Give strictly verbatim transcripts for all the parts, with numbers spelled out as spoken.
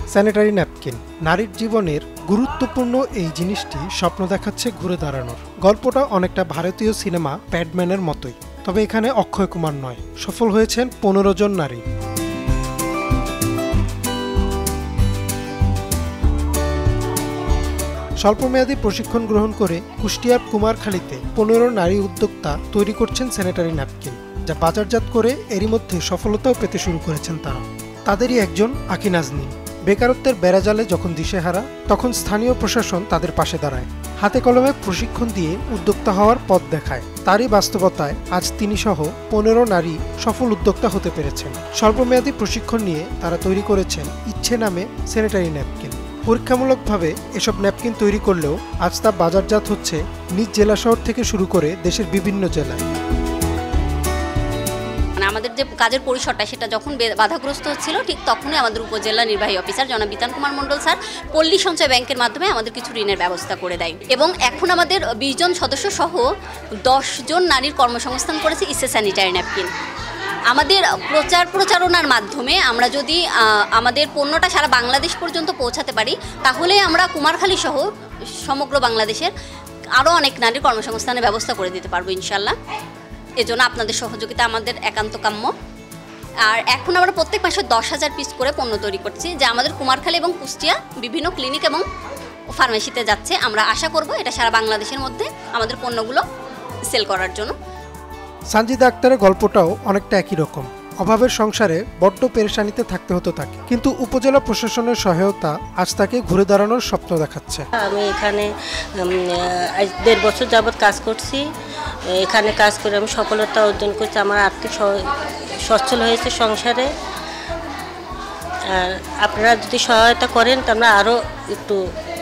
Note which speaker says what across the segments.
Speaker 1: Sanitary napkin. নারীর জীবনের গুরুত্বপূর্ণ এই জিনিসটি স্বপ্ন দেখাচ্ছে ঘুরে দাঁড়ানোর। গল্পটা অনেকটা ভারতীয় সিনেমা প্যাডম্যানের মতোই, তবে এখানে অক্ষয় কুমার নয়, সফল হয়েছেন পনেরো জন নারী। স্বল্পমেয়াদী প্রশিক্ষণ গ্রহণ করে কুষ্টিয়ার কুমারখালীতে পনেরো নারী উদ্যোক্তা তৈরি করছেন স্যানিটারি ন্যাপকিন, যা বাজারজাত করে এরই মধ্যে সফলতাও পেতে শুরু করেছেন তারা। তাদেরই একজন আকি নাজনীন। বেকারত্বের বেড়াজালে যখন দিশেহারা, তখন স্থানীয় প্রশাসন তাদের পাশে দাঁড়ায়, হাতে কলমে প্রশিক্ষণ দিয়ে উদ্যোক্তা হওয়ার পথ দেখায়। তারই বাস্তবতায় আজ তিনি সহ পনেরো নারী সফল উদ্যোক্তা হতে পেরেছেন। স্বল্পমেয়াদী প্রশিক্ষণ নিয়ে তারা তৈরি করেছেন ইচ্ছে নামে স্যানিটারি ন্যাপকিন। পরীক্ষামূলকভাবে এসব ন্যাপকিন তৈরি করলেও আজ তা বাজারজাত হচ্ছে নিজ জেলা শহর থেকে শুরু করে দেশের বিভিন্ন জেলায়।
Speaker 2: আমাদের যে কাজের পরিসরটা সেটা যখন বাধাগ্রস্ত হচ্ছিল, ঠিক তখনই আমাদের উপজেলা নির্বাহী অফিসার জনাব বিতান কুমার মণ্ডল স্যার পল্লী সঞ্চয় ব্যাংকের মাধ্যমে আমাদের কিছু ঋণের ব্যবস্থা করে দেয় এবং এখন আমাদের বিশ জন সদস্য সহ দশ জন নারীর কর্মসংস্থান করেছে ইসে স্যানিটারি ন্যাপকিন। আমাদের প্রচার প্রচারণার মাধ্যমে আমরা যদি আমাদের পণ্যটা সারা বাংলাদেশ পর্যন্ত পৌঁছাতে পারি, তাহলে আমরা কুমারখালী সহ সমগ্র বাংলাদেশের আরও অনেক নারীর কর্মসংস্থানের ব্যবস্থা করে দিতে পারবো ইনশাল্লাহ। এজন্য আপনাদের সহযোগিতা আমাদের একান্ত কাম্য। আর এখন আমরা প্রত্যেক মাসে দশ হাজার পিস করে পণ্য তৈরি করছি, যা আমাদের কুমারখালী এবং কুষ্টিয়া বিভিন্ন ক্লিনিক এবং ফার্মেসিতে যাচ্ছে। আমরা আশা করব এটা সারা বাংলাদেশের মধ্যে আমাদের পণ্যগুলো সেল করার জন্য।
Speaker 1: সানজিদা আক্তারের গল্পটাও অনেকটা একই রকম। অভাবের সংসারে বড্ড পেরেশানিতে থাকতে হতো তাকে, কিন্তু উপজেলা প্রশাসনের সহায়তা আজ তাকে ঘুরে দাঁড়ানোর স্বপ্ন দেখাচ্ছে।
Speaker 3: আমি এখানে দেড় বছর যাবৎ কাজ করছি। এখানে কাজ করে আমি সফলতা অর্জন করছি। আমার আর্থিক সচ্ছল হয়েছে সংসারে। আর আপনারা যদি সহায়তা করেন তো আমরা আরও একটু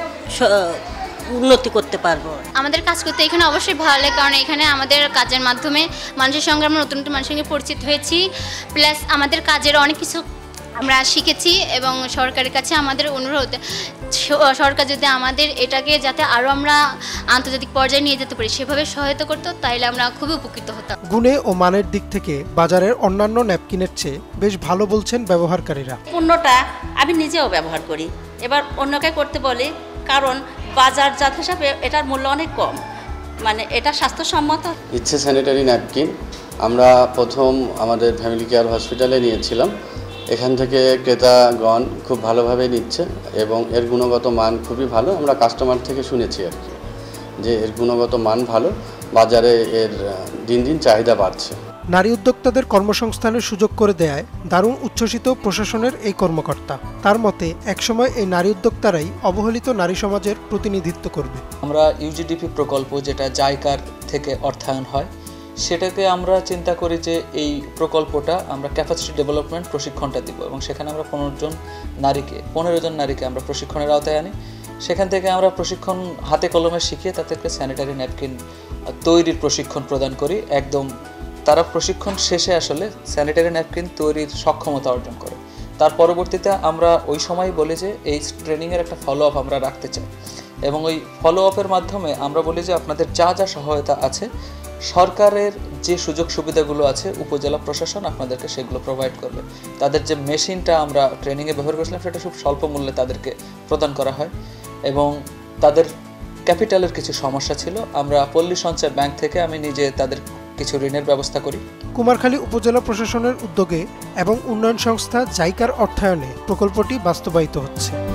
Speaker 3: উন্নতি করতে পারবো।
Speaker 4: আমাদের কাজ করতে এখানে অবশ্যই ভালো লাগে, কারণ এখানে আমাদের কাজের মাধ্যমে মানুষের সঙ্গে আমরা নতুন নতুন মানুষের সঙ্গে পরিচিত হয়েছি, প্লাস আমাদের কাজের অনেক কিছু আমরা শিখেছি। এবং সরকারের কাছে আমাদের অনুরোধ, সরকার যদি আমাদের এটাকে যাতে আরও আমরা আন্তর্জাতিক পর্যায়ে নিয়ে যেতে পারি সেভাবে সহায়তা করতো, তাইলে আমরা খুবই উপকৃত হতাম।
Speaker 1: গুণে ও মানের দিক থেকে বাজারের অন্যান্য ন্যাপকিনের চেয়ে বেশ ভালো বলছেন ব্যবহারকারীরা।
Speaker 5: পণ্যটা আমি নিজেও ব্যবহার করি, এবার অন্যকে করতে বলি, কারণ বাজারজাত হিসাবে এটার মূল্য অনেক কম, মানে এটা স্বাস্থ্যসম্মত।
Speaker 6: ইচ্ছে স্যানিটারি ন্যাপকিন আমরা প্রথম আমাদের ফ্যামিলি কেয়ার হসপিটালে নিয়েছিলাম। এখান থেকে ক্রেতাগণ খুব ভালোভাবে নিচ্ছে এবং এর গুণগত মান খুবই ভালো। আমরা কাস্টমার থেকে শুনেছি আর কি যে এর গুণগত মান ভালো, বাজারে এর দিন দিন চাহিদা বাড়ছে।
Speaker 1: নারী উদ্যোক্তাদের কর্মসংস্থানের সুযোগ করে দেয় দারুণ উচ্ছ্বসিত প্রশাসনের এই কর্মকর্তা। তার মতে একসময় এই নারী উদ্যোক্তারাই অবহেলিত নারী সমাজের প্রতিনিধিত্ব করবে।
Speaker 7: আমরা ইউজিডিপি প্রকল্প যেটা জাইকার থেকে অর্থায়ন হয়, সেটাকে আমরা চিন্তা করি যে এই প্রকল্পটা আমরা ক্যাপাসিটি ডেভেলপমেন্ট প্রশিক্ষণটা দিব এবং সেখানে আমরা পনেরো জন নারীকে পনেরো জন নারীকে আমরা প্রশিক্ষণের আওতায় আনি। সেখান থেকে আমরা প্রশিক্ষণ হাতে কলমে শিখিয়ে তাদেরকে স্যানিটারি ন্যাপকিন তৈরির প্রশিক্ষণ প্রদান করি। একদম তারা প্রশিক্ষণ শেষে আসলে স্যানিটারি ন্যাপকিন তৈরির সক্ষমতা অর্জন করে। তার পরবর্তীতে আমরা ওই সময় বলি যে এই ট্রেনিংয়ের একটা ফলো আপ আমরা রাখতে চাই এবং ওই ফলো আপের মাধ্যমে আমরা বলি যে আপনাদের যা যা সহায়তা আছে, সরকারের যে সুযোগ সুবিধাগুলো আছে, উপজেলা প্রশাসন আপনাদেরকে সেগুলো প্রোভাইড করবে। তাদের যে মেশিনটা আমরা ট্রেনিংয়ে ব্যবহার করেছিলাম সেটা খুব স্বল্প মূল্যে তাদেরকে প্রদান করা হয় এবং তাদের ক্যাপিটালের কিছু সমস্যা ছিল। আমরা পল্লী সঞ্চয় ব্যাংক থেকে আমি নিজে তাদের কিছু ঋণের ব্যবস্থা করি।
Speaker 1: কুমারখালী উপজেলা প্রশাসনের উদ্যোগে এবং উন্নয়ন সংস্থা জাইকার অর্থায়নে প্রকল্পটি বাস্তবায়িত হচ্ছে।